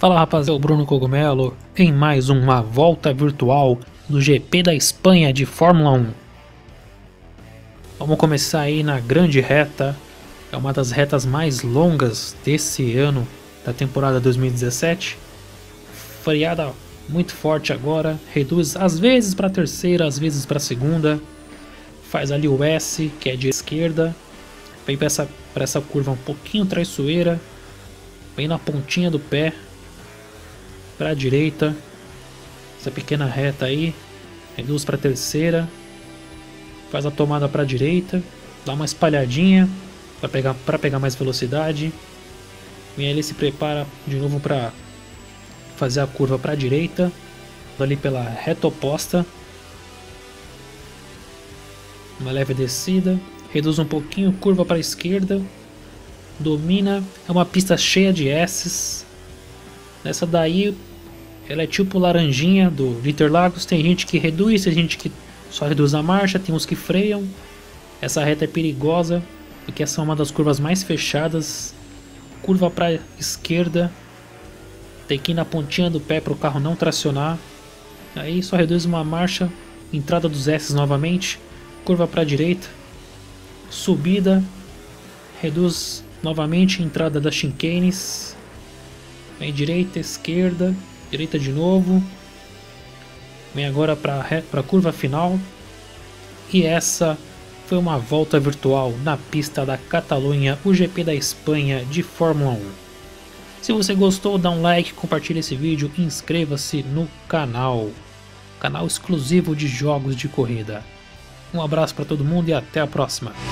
Fala rapaziada, eu Bruno Cogumelo em mais uma volta virtual do GP da Espanha de Fórmula 1. Vamos começar aí na grande reta, é uma das retas mais longas desse ano, da temporada 2017. Freada muito forte agora, reduz às vezes para a terceira, às vezes para a segunda. Faz ali o S, que é de esquerda, vem para essa curva um pouquinho traiçoeira, vem na pontinha do pé, para a direita, essa pequena reta aí, reduz para a terceira, faz a tomada para a direita, dá uma espalhadinha para pegar mais velocidade, vem ali, se prepara de novo para fazer a curva para a direita, ali pela reta oposta, uma leve descida, reduz um pouquinho, curva para a esquerda, domina, é uma pista cheia de S's. Nessa daí, ela é tipo laranjinha do Interlagos, tem gente que reduz, tem gente que só reduz a marcha, tem uns que freiam. Essa reta é perigosa, porque essa é uma das curvas mais fechadas. Curva para a esquerda, tem que ir na pontinha do pé para o carro não tracionar. Aí só reduz uma marcha, entrada dos S's novamente, curva para a direita, subida, reduz novamente, entrada das chicanes, vem direita, esquerda, direita de novo, vem agora para a curva final. E essa foi uma volta virtual na pista da Catalunha, o GP da Espanha de Fórmula 1. Se você gostou, dá um like, compartilhe esse vídeo e inscreva-se no canal exclusivo de jogos de corrida. Um abraço para todo mundo e até a próxima.